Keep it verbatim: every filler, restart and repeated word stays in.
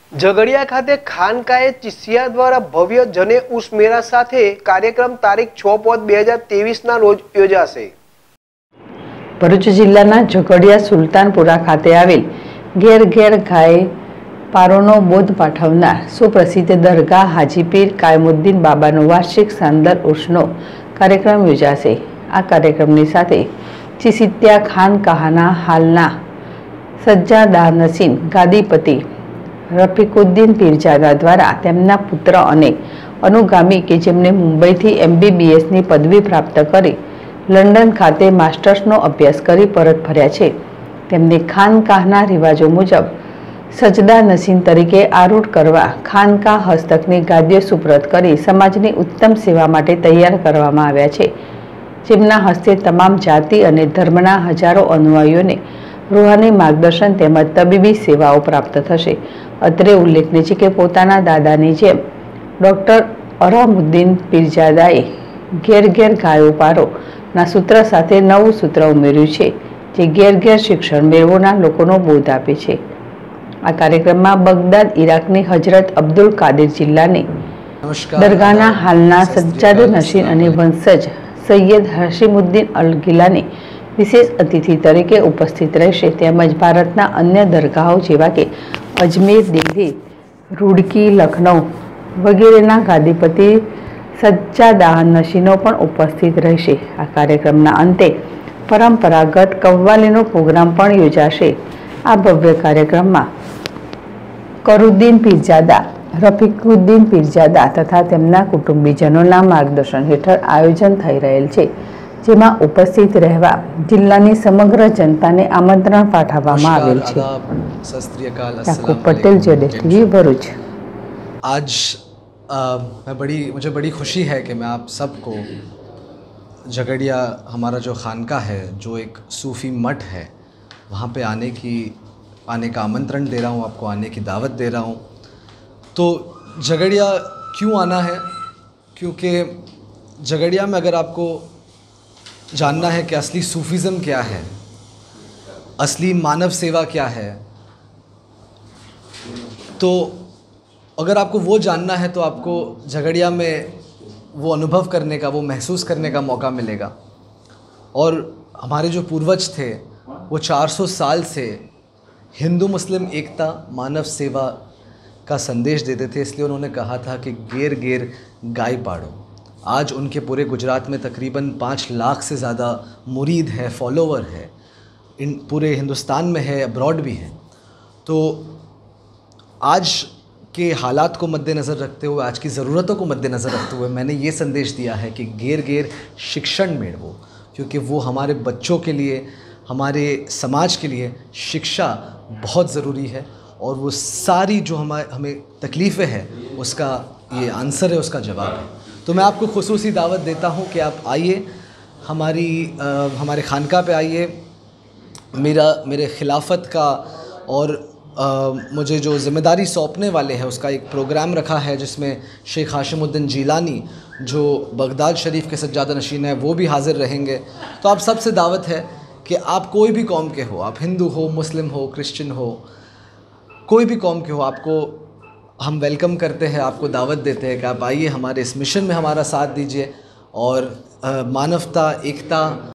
ઝઘડિયા ખાતે ખાનકાએ ચિસિયા દ્વારા ભવ્ય જને ઉર્સ મેળા સાથે કાર્યક્રમ તારીખ છ પોચ બે હજાર ત્રેવીસના રોજ યોજાશે। ભરૂચ જિલ્લાના ઝઘડિયા સુલતાનપુરા ખાતે આવેલ ઘેર ઘેર ગાય પારોનો બોધ પાઠવનાર સુપ્રસિદ્ધ દરગાહ હાજીપીર કાયમુદ્દીન બાબાનો વાર્ષિક શાનદાર ઉર્સનો કાર્યક્રમ યોજાશે। આ કાર્યક્રમની સાથે ચિસિત્યા ખાનકાહના હાલના સજ્જાદા નસીન ગાદીપતિ રફીકુદ્દીન પીરજાદા દ્વારા તેમના પુત્ર અને અનુગામી કે જેમને મુંબઈથી એમબીબીએસની પદવી પ્રાપ્ત કરી લંડન ખાતે માસ્ટર્સનો અભ્યાસ કરી પરત ફર્યા છે, તેમને ખાનકાહના રિવાજો મુજબ સજદા નસીન તરીકે આરૂઢ કરવા ખાનકાહ હસ્તકની ગાદીઓ સુપ્રત કરી સમાજની ઉત્તમ સેવા માટે તૈયાર કરવામાં આવ્યા છે, જેમના હસ્તે તમામ જાતિ અને ધર્મના હજારો અનુયાયીઓને રૂહાની માર્ગદર્શન તેમજ તબીબી સેવાઓ પ્રાપ્ત થશે। અત્રે ઉલ્લેખનીય છે કે પોતાના દાદાની જેમ ડૉક્ટર અરામુદ્દીન પીરજાદાએ ઘેર ઘેર ગાયો પારોના સૂત્ર સાથે નવું સૂત્ર ઉમેર્યું છે, જે ઘેર ઘેર શિક્ષણ મેળવોના લોકોનો બોધ આપે છે। આ કાર્યક્રમમાં બગદાદ ઇરાકની હજરત અબ્દુલ કાદિર જિલ્લાની દરગાહના હાલના સજ્જાદ નસીન અને વંશજ સૈયદ હશીમુદ્દીન અલ ગિલાની વિશેષ અતિથિ તરીકે ઉપસ્થિત રહેશે, તેમજ ભારતના અન્ય દરગાહો જેવા કે અજમેર, દિલ્હી, રૂડકી, લખનઉ વગેરેના ગાદીપતિ સજ્જાદા નશીનો પણ ઉપસ્થિત રહેશે। આ કાર્યક્રમના અંતે પરંપરાગત કવ્વાલીનો પ્રોગ્રામ પણ યોજાશે। આ ભવ્ય કાર્યક્રમમાં કરુદ્દીન પીરજાદા, રફીકુદ્દીન પીરજાદા તથા તેમના કુટુંબીજનોના માર્ગદર્શન હેઠળ આયોજન થઈ રહેલ છે, જેમાં ઉપસ્થિત રહેવા જિલ્લાની સમગ્ર जनता ने आमंत्रण पाठवવામાં આવેલ છે। યાકુબ પટેલ, જેડેશ ટીવી, ભરૂચ। आज आ, मैं बड़ी मुझे बड़ी खुशी है कि मैं आप सबको झगड़िया हमारा जो खानका है, जो एक सूफ़ी मठ है, वहाँ पे आने की आने का आमंत्रण दे रहा हूँ, आपको आने की दावत दे रहा हूँ। तो झगड़िया क्यों आना है? क्योंकि झगड़िया में अगर आपको जानना है कि असली सूफीज़म क्या है, असली मानव सेवा क्या है, तो अगर आपको वो जानना है तो आपको झगड़िया में वो अनुभव करने का, वो महसूस करने का मौका मिलेगा। और हमारे जो पूर्वज थे वो चार सौ साल से हिंदू मुस्लिम एकता, मानव सेवा का संदेश देते थे, इसलिए उन्होंने कहा था कि गेर गेर गाय पाड़ो। आज उनके पूरे गुजरात में तकरीबन पाँच लाख से ज़्यादा मुरीद है, फॉलोवर है, इन पूरे हिंदुस्तान में है, अब्रॉड भी हैं। तो आज के हालात को मद्देनज़र रखते हुए, आज की ज़रूरतों को मद्देनज़र रखते हुए मैंने ये संदेश दिया है कि गेर गेर शिक्षण मेळवो, क्योंकि वो हमारे बच्चों के लिए, हमारे समाज के लिए शिक्षा बहुत ज़रूरी है। और वो सारी जो हमारे हमें तकलीफ़ें हैं उसका ये आंसर है, उसका जवाब है। तो मैं आपको खुसूसी दावत देता हूँ कि आप आइए, हमारी आ, हमारे खानका पे आइए। मेरा मेरे खिलाफत का और आ, मुझे जो ज़िम्मेदारी सौंपने वाले हैं उसका एक प्रोग्राम रखा है, जिसमें शेख हाशिमुद्दीन जीलानी जो बगदाद शरीफ के सज्जादा नशीन है वो भी हाज़िर रहेंगे। तो आप सबसे दावत है कि आप कोई भी कौम के हो, आप हिंदू हो, मुस्लिम हो, क्रिश्चियन हो, कोई भी कौम के हो, आपको हम वेलकम करते हैं, आपको दावत देते हैं कि आप आइए, हमारे इस मिशन में हमारा साथ दीजिए और मानवता, एकता